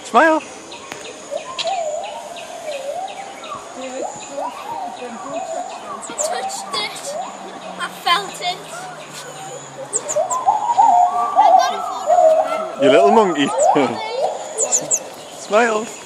Smile. I touched it. I felt it. I got a photo. You little monkey. Smile.